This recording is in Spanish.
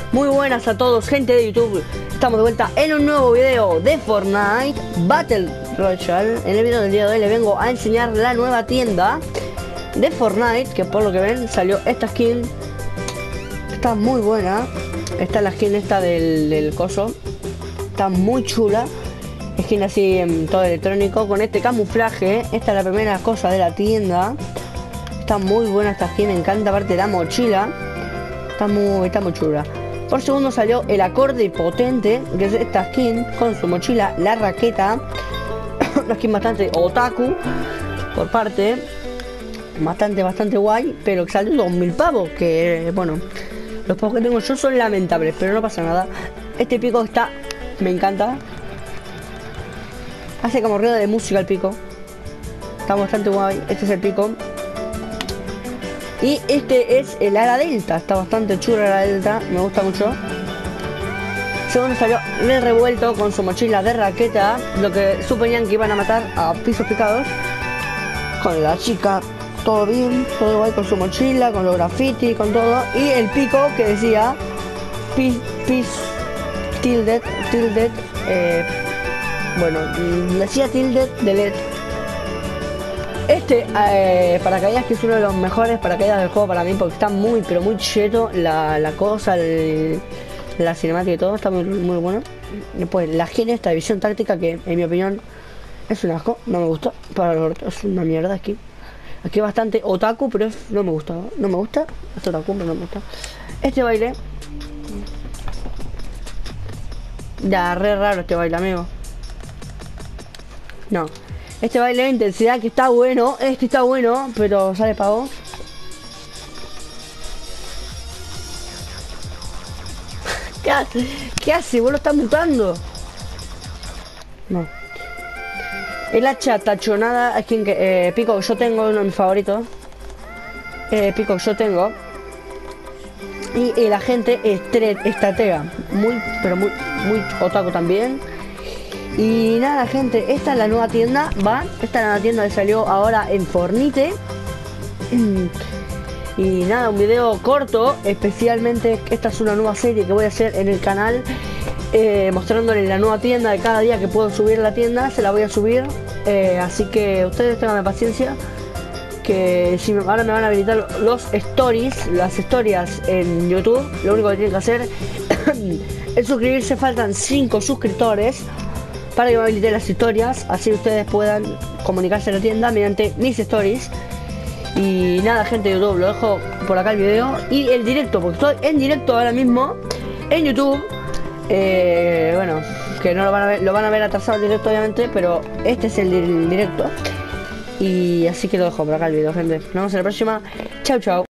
Muy buenas a todos, gente de YouTube. Estamos de vuelta en un nuevo video de Fortnite Battle Royale. En el video del día de hoy les vengo a enseñar la nueva tienda de Fortnite, que por lo que ven salió esta skin. Está muy buena. Está la skin esta del coso. Está muy chula. Skin así en todo electrónico con este camuflaje. Esta es la primera cosa de la tienda. Está muy buena esta skin, me encanta. Aparte la mochila está muy chula. Por segundo salió el acorde potente, que es esta skin con su mochila, la raqueta. Una skin bastante otaku por parte, bastante guay, pero que salió 2000 pavos, que bueno, los pavos que tengo yo son lamentables, pero no pasa nada. Este pico me encanta. Hace como ruido de música el pico. Está bastante guay. Este es el pico. Y este es el ala delta. Está bastante chulo el ala delta. Me gusta mucho. Segundo salió el revuelto con su mochila de raqueta. Lo que suponían que iban a matar a pisos picados. Con la chica. Todo bien. Todo guay con su mochila. Con los graffiti. Con todo. Y el pico que decía Peace Tilted. Bueno, decía Tilted Delete. Este paracaídas, que es uno de los mejores paracaídas del juego para mí, porque está muy cheto la cosa, la cinemática y todo, está muy bueno. Después la skin esta de visión táctica, que en mi opinión es un asco, no me gusta, es una mierda aquí. Aquí es bastante otaku, pero no me gusta, es otaku, pero no me gusta. Este baile, ya, re raro este baile, amigo. No. Este baile de intensidad que está bueno, está bueno, pero sale pago. ¿Qué hace? ¿Vos lo estás mutando? No. El hacha tachonada, es que pico que yo tengo, uno de mis favoritos. Pico que yo tengo. Y la gente estratega. Muy otaku también. Y nada, gente, esta es la nueva tienda, esta es la nueva tienda que salió ahora en Fortnite. Y nada, un video corto, especialmente esta es una nueva serie que voy a hacer en el canal, mostrándoles la nueva tienda. De cada día que puedo subir la tienda, se la voy a subir, así que ustedes tengan paciencia, que si ahora me van a habilitar los stories, las historias en YouTube. Lo único que tienen que hacer es suscribirse. Faltan 5 suscriptores para que me habilite las historias, así ustedes puedan comunicarse a la tienda mediante mis stories. Y nada, gente de YouTube, lo dejo por acá el video y el directo, porque estoy en directo ahora mismo en YouTube. Bueno, que no lo van a ver atrasado el directo, obviamente, pero este es el directo. Y así que lo dejo por acá el video, gente. Nos vemos en la próxima. Chau.